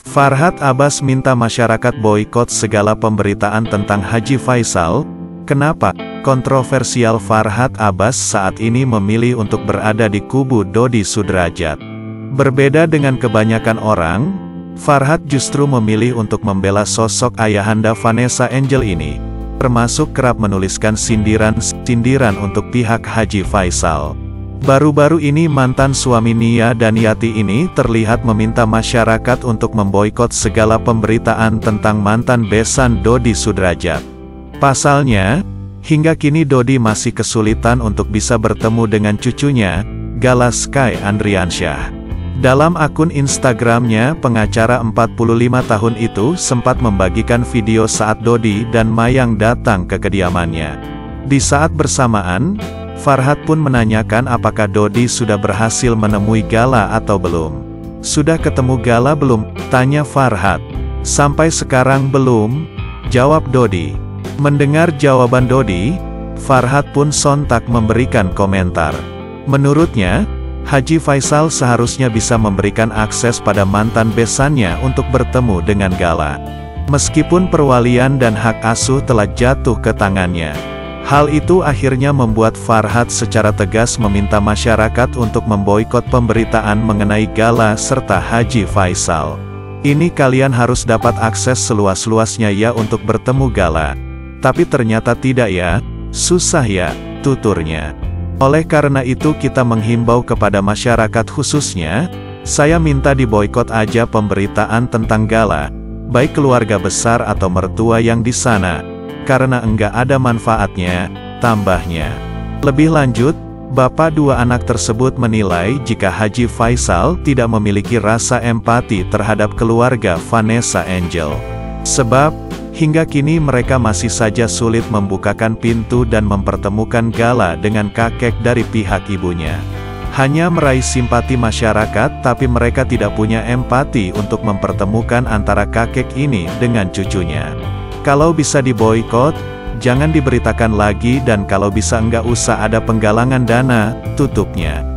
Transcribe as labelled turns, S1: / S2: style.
S1: Farhad Abbas minta masyarakat boikot segala pemberitaan tentang Haji Faisal. Kenapa kontroversial Farhad Abbas saat ini memilih untuk berada di kubu Dodi Sudrajat? Berbeda dengan kebanyakan orang, Farhad justru memilih untuk membela sosok ayahanda Vanessa Angel ini, termasuk kerap menuliskan sindiran untuk pihak Haji Faisal. Baru-baru ini mantan suami Nia Daniati ini terlihat meminta masyarakat untuk memboikot segala pemberitaan tentang mantan besan Dodi Sudrajat. Pasalnya, hingga kini Dodi masih kesulitan untuk bisa bertemu dengan cucunya, Gala Sky Andriansyah. Dalam akun Instagramnya, pengacara 45 tahun itu sempat membagikan video saat Dodi dan Mayang datang ke kediamannya. Di saat bersamaan, Farhad pun menanyakan apakah Dodi sudah berhasil menemui Gala atau belum. "Sudah ketemu Gala belum?" tanya Farhad. "Sampai sekarang belum," jawab Dodi. Mendengar jawaban Dodi, Farhad pun sontak memberikan komentar. Menurutnya, Haji Faisal seharusnya bisa memberikan akses pada mantan besannya untuk bertemu dengan Gala. Meskipun perwalian dan hak asuh telah jatuh ke tangannya. Hal itu akhirnya membuat Farhad secara tegas meminta masyarakat untuk memboikot pemberitaan mengenai Gala serta Haji Faisal. "Ini kalian harus dapat akses seluas-luasnya ya untuk bertemu Gala. Tapi ternyata tidak ya, susah ya," tuturnya. "Oleh karena itu kita menghimbau kepada masyarakat khususnya, saya minta diboikot aja pemberitaan tentang Gala, baik keluarga besar atau mertua yang di sana. Karena enggak ada manfaatnya," tambahnya. Lebih lanjut, bapak dua anak tersebut menilai jika Haji Faisal tidak memiliki rasa empati terhadap keluarga Vanessa Angel. Sebab, hingga kini mereka masih saja sulit membukakan pintu dan mempertemukan Gala dengan kakek dari pihak ibunya. Hanya meraih simpati masyarakat tapi mereka tidak punya empati untuk mempertemukan antara kakek ini dengan cucunya. "Kalau bisa diboikot, jangan diberitakan lagi dan kalau bisa enggak usah ada penggalangan dana," tutupnya.